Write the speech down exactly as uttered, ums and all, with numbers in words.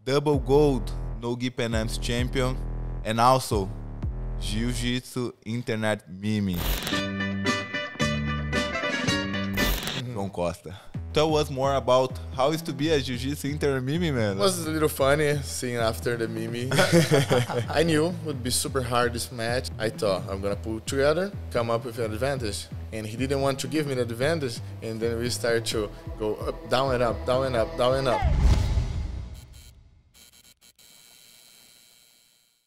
double gold no Gi Pan Am's champion, and also Jiu-Jitsu internet meme. João Costa. Tell us more about how is to be a Jiu-Jitsu internet meme, man. It was a little funny seeing after the meme. I knew it would be super hard this match. I thought I'm gonna pull together, come up with an advantage. And he didn't want to give me the advantage, and then we started to go up, down and up, down and up, down and up.